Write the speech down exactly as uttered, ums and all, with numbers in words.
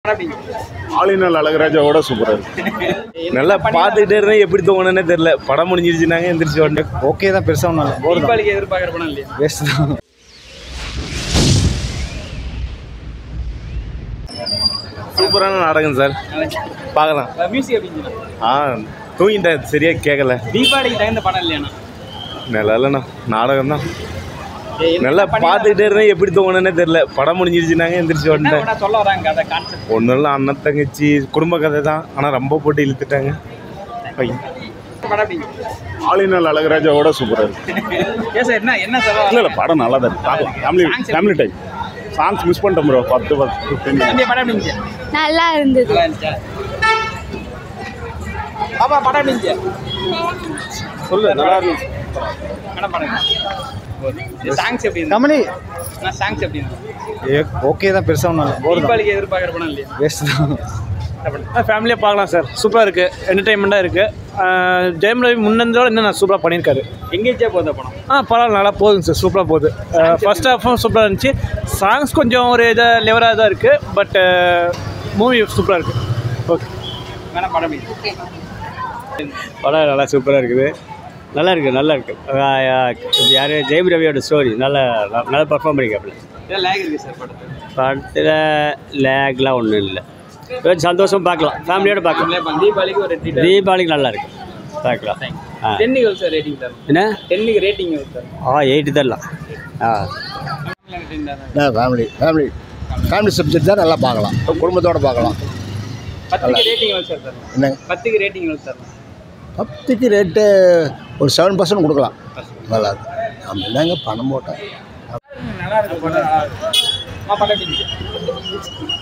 ஆளினால் அழகராஜாவோட சூப்பராக இருக்கு. நல்லா பார்த்துக்கிட்டே இருந்தேன், எப்படி தோணுன்னே தெரியல. படம் முடிஞ்சிருச்சுனாங்க எந்திரிச்சு வந்து ஓகே தான், பெருசாக ஒன்றும் இல்லை. தீபாவளிக்கு எதிர்பார்க்குற படம் இல்லையா? வேஸ்ட் தான். சூப்பரான நாடகம் சார், பார்க்கலாம். மியூசிக் அப்படின்னு ஆ தூங்கிட்டேன், சரியாக கேட்கல. தீபாவளிக்கு தகுந்த படம் இல்லையாண்ணா? நல்லா இல்லைண்ணா, நாடகம் தான். நல்லா பார்த்துக்கிட்டே இருந்தேன், எப்படி தோணுன்னே தெரியல. படம் முடிஞ்சிருச்சுனாங்க எந்திரிச்சு வந்துட்டேன். சொல்ல வராங்க கதை கான்செப்ட் ஒன்றும் இல்லை, அண்ணன் தங்கச்சி குடும்ப கதை தான். ஆனால் ரொம்ப போட்டு இழுத்துட்டாங்க. ஆளினால் அழகராஜாவோட சூப்பராக இருக்கு. ஏன் சார் என்ன என்ன சொல்ல இல்லை இல்லை, படம் நல்லா தான் இருக்கு. பார்க்கலாம், family family time. Songs miss பண்ணிட்டோம் ப்ரோ. பத்து பத்து படம் இருந்துச்சு, நல்லா இருந்தது. நல்லா இருந்துச்சா பாப்பா? படம் இருந்துச்சு சொல்லு, நல்லா இருந்துச்சு. மேடம் படம் சாங்ஸ் எப்படி இருந்து? கமலி நான் சாங்ஸ் எப்படி இருந்து? ஏ ஓகே தான், பெருசாக ஒன்றும் இல்லை. தீபாவளிக்கு எதிர்பார்க்குற படம் இல்லையா? வேஸ்ட் தான். ஃபேமிலியாக பார்க்கலாம் சார், சூப்பராக இருக்குது, என்டர்டைன்மெண்ட்டாக இருக்குது. ஜெயம் ரவி முன்னந்தோட இன்னும் நான் சூப்பராக பண்ணியிருக்காரு. எங்கேஜே போகுது படம்? ஆ பரவாயில்ல, நல்லா போகுதுங்க சார், சூப்பராக போகுது. ஃபர்ஸ்ட் ஹாஃபும் சூப்பராக இருந்துச்சு. சாங்ஸ் கொஞ்சம் ஒரு இதாக லெவராக தான் இருக்குது, பட் மூவி சூப்பராக இருக்குது. ஓகே மேடம் படம் எப்படி? படம் நல்லா சூப்பராக இருக்குது, நல்லா இருக்குது, நல்லா இருக்குது. யார் ஜெயம் ரவியோட ஸ்டோரி நல்லா நல்லா பர்ஃபார்ம் பண்ணிக்காப்புல. இதில் லேக் இருக்குது சார் படத்தில்? படத்தில் லேக்லாம் ஒன்றும் இல்லை, சந்தோஷம் பார்க்கலாம், ஃபேமிலியோடு பார்க்கலாம். தீபாவளிக்கு ஒரு தீபாவளிக்கு நல்லா இருக்குது, பார்க்கலாம். ஆ டென்னுக்கு எவ்வளோ சார் ரேட்டிங் சார்? என்ன டென்னுக்கு ரேட்டிங் எவ்வளோ சார்? ஆ எயிட்டு தரலாம். ஆ ஃபேமிலி ஃபேமிலி ஃபேமிலி சப்ஜெக்ட் தான், நல்லா பார்க்கலாம், குடும்பத்தோடு பார்க்கலாம். பத்துக்கு ரேட்டிங் எவ்வளோ சார் சார்? என்னங்க பத்துக்கு ரேட்டிங் எவ்வளோ சார்? பத்துக்கு ரேட்டு ஒரு செவன் பர்சன்ட் கொடுக்கலாம். நல்லா இருக்கு. நம்ம என்னங்க பணம் போட்டேன். நல்லா இருக்கு படம். படம் எப்படி?